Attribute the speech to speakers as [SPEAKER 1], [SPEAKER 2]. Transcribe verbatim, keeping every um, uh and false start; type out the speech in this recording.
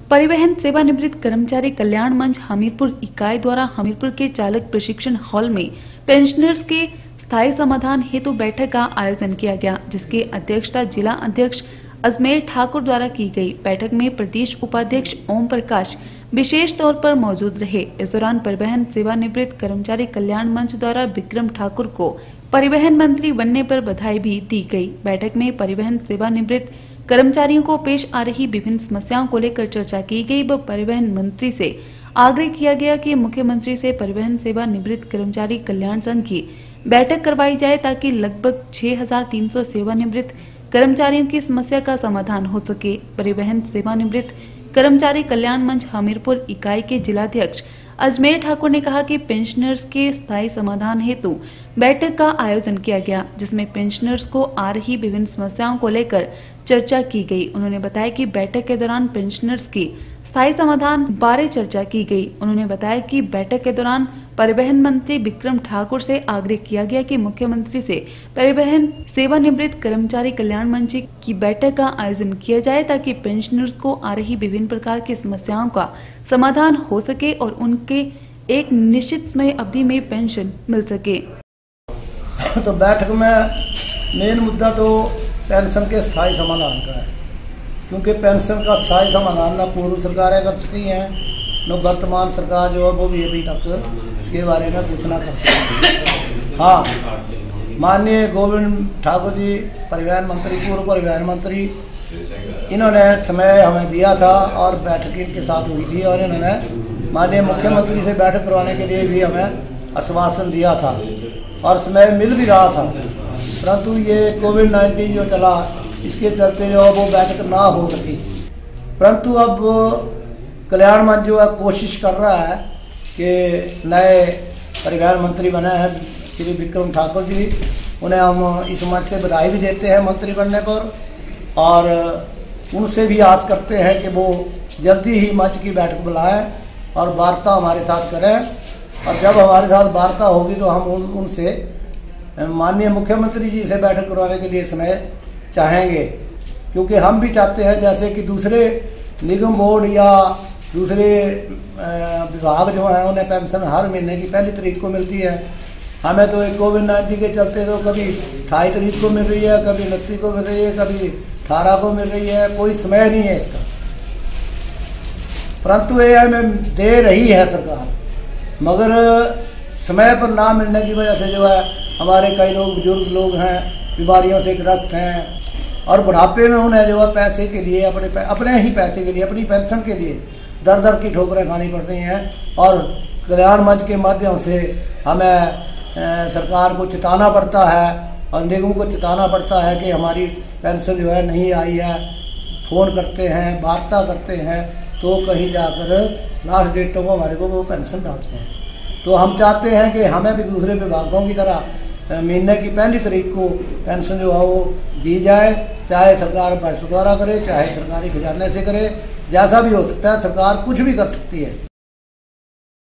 [SPEAKER 1] परिवहन सेवानिवृत्त कर्मचारी कल्याण मंच हमीरपुर इकाई द्वारा हमीरपुर के चालक प्रशिक्षण हॉल में पेंशनर्स के स्थायी समाधान हेतु बैठक का आयोजन किया गया, जिसकी अध्यक्षता जिला अध्यक्ष अजमेर ठाकुर द्वारा की गई। बैठक में प्रदेश उपाध्यक्ष ओम प्रकाश विशेष तौर पर मौजूद रहे। इस दौरान परिवहन सेवानिवृत्त कर्मचारी कल्याण मंच द्वारा विक्रम ठाकुर को परिवहन मंत्री बनने पर बधाई भी दी गई। बैठक में परिवहन सेवानिवृत्त कर्मचारियों को पेश आ रही विभिन्न समस्याओं को लेकर चर्चा की गई व परिवहन मंत्री से आग्रह किया गया कि मुख्यमंत्री से परिवहन सेवा निवृत्त कर्मचारी कल्याण संघ की बैठक करवाई जाए, ताकि लगभग छह हजार तीन सौ सेवानिवृत्त कर्मचारियों की समस्या का समाधान हो सके। परिवहन सेवानिवृत्त कर्मचारी कल्याण मंच हमीरपुर इकाई के जिलाध्यक्ष अजमेर ठाकुर ने कहा कि पेंशनर्स के स्थायी समाधान हेतु बैठक का आयोजन किया गया, जिसमें पेंशनर्स को आ रही विभिन्न समस्याओं को लेकर चर्चा की गई। उन्होंने बताया कि बैठक के दौरान पेंशनर्स की स्थायी समाधान बारे चर्चा की गई। उन्होंने बताया कि बैठक के दौरान परिवहन मंत्री विक्रम ठाकुर से आग्रह किया गया कि मुख्यमंत्री से परिवहन सेवानिवृत्त कर्मचारी कल्याण मंच की बैठक का आयोजन किया जाए, ताकि पेंशनर्स को आ रही विभिन्न प्रकार की समस्याओं का समाधान हो सके और उनके एक निश्चित समय अवधि में पेंशन मिल सके।
[SPEAKER 2] तो बैठक में मेन मुद्दा तो पेंशन के स्थायी समाधान का है, क्योंकि पेंशन का स्थायी समाधान न पूर्व सरकारें कर सकी हैं, न वर्तमान सरकार जो है वो भी अभी तक इसके बारे में कुछ ना कर सकी। हाँ, माननीय गोविंद ठाकुर जी परिवहन मंत्री, पूर्व परिवहन मंत्री, इन्होंने समय हमें दिया था और बैठक इनके साथ हुई थी और इन्होंने माननीय मुख्यमंत्री से बैठक करवाने के लिए भी हमें आश्वासन दिया था और समय मिल भी रहा था, परंतु ये कोविड नाइन्टीन जो चला इसके चलते जो वो बैठक ना हो सकी। परंतु अब कल्याण मंच जो है कोशिश कर रहा है कि नए परिवहन मंत्री बने हैं श्री विक्रम ठाकुर जी, उन्हें हम इस मंच से बधाई भी देते हैं मंत्री बनने पर और उनसे भी आस करते हैं कि वो जल्दी ही मंच की बैठक बुलाएं और वार्ता हमारे साथ करें। और जब हमारे साथ वार्ता होगी तो हम उन, उनसे माननीय मुख्यमंत्री जी से बैठक करवाने के लिए समय चाहेंगे, क्योंकि हम भी चाहते हैं जैसे कि दूसरे निगम बोर्ड या दूसरे विभाग जो हैं उन्हें पेंशन हर महीने की पहली तारीख को मिलती है। हमें तो कोविड नाइन्टीन के चलते तो कभी अठाईस तारीख को मिल रही है, कभी उनतीस को मिल रही है, कभी अठारह को मिल रही है, कोई समय नहीं है इसका। परंतु ये हमें दे रही है सरकार, मगर समय पर ना मिलने की वजह से जो है हमारे कई लोग बुजुर्ग लोग हैं, बीमारियों से ग्रस्त हैं और बुढ़ापे में उन्हें जो है पैसे के लिए अपने अपने ही पैसे के लिए अपनी पेंशन के लिए दर दर की ठोकरें खानी पड़ रही हैं। और कल्याण मंच के माध्यम से हमें सरकार को चिताना पड़ता है और निगम को चिताना पड़ता है कि हमारी पेंशन जो है नहीं आई है। फ़ोन करते हैं, वार्ता करते हैं, तो कहीं जाकर लास्ट डेटों को हमारे को वो पेंशन डालते हैं। तो हम चाहते हैं कि हमें भी दूसरे विभागों की तरह महीने की पहली तारीख को पेंशन जो है वो दी जाए, चाहे सरकार बजट द्वारा करे, चाहे सरकारी खजाने से करे, जैसा भी हो सकता है। सरकार कुछ भी कर सकती है।